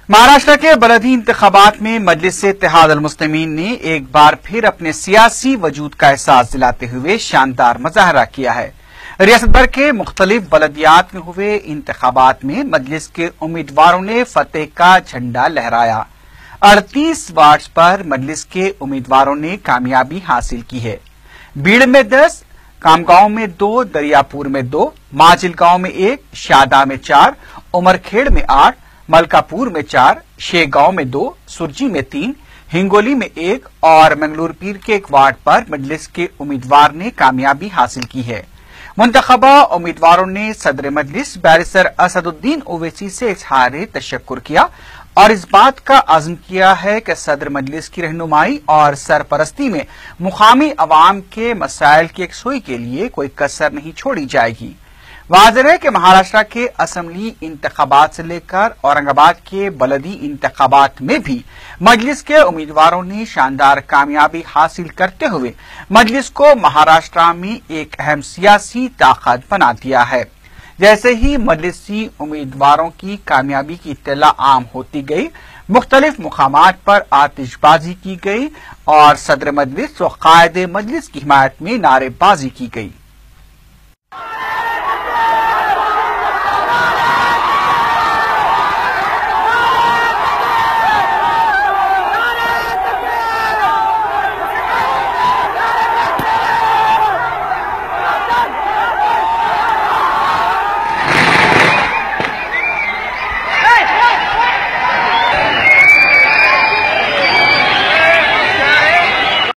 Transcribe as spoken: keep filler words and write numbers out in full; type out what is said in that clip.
مہاراشٹر کے بلدی انتخابات میں مجلس اتحاد المسلمین نے ایک بار پھر اپنے سیاسی وجود کا احساس دلاتے ہوئے شاندار مظاہرہ کیا ہے۔ ریاست بھر کے مختلف بلدیات میں ہوئے انتخابات میں مجلس کے امیدواروں نے فتح کا جھنڈا لہرایا۔ اڑتیس وارڈز پر مجلس کے امیدواروں نے کامیابی حاصل کی ہے۔ بیڑ میں دس، کامگاؤں میں دو، دریاپور میں دو، ماجل گاؤں میں ایک، شادا میں چار، عمرکھیڑ میں آٹھ، ملکاپور میں چار، شیخ گاؤں میں دو، سرجی میں تین، ہنگولی میں ایک اور منگلور پیر کے ایک وارڈ پر مجلس کے امیدوار نے کامیابی حاصل کی ہے۔ منتخبہ امیدواروں نے صدر مجلس بیرسٹر اسد الدین اویسی سے اظہار تشکر کیا اور اس بات کا عزم کیا ہے کہ صدر مجلس کی رہنمائی اور سرپرستی میں مقامی عوام کے مسائل کی یکسوئی کے لیے کوئی کسر نہیں چھوڑی جائے گی۔ واضح ہے کہ مہاراشٹر کے اسمبلی انتخابات سے لے کر اورنگ آباد کے بلدی انتخابات میں بھی مجلس کے امیدواروں نے شاندار کامیابی حاصل کرتے ہوئے مجلس کو مہاراشٹر میں ایک اہم سیاسی طاقت بنا دیا ہے۔ جیسے ہی مجلسی امیدواروں کی کامیابی کی اطلاع عام ہوتی گئی، مختلف مقامات پر آتش بازی کی گئی اور صدر مجلس و قائد مجلس کی حمایت میں نعرے بازی کی گئی۔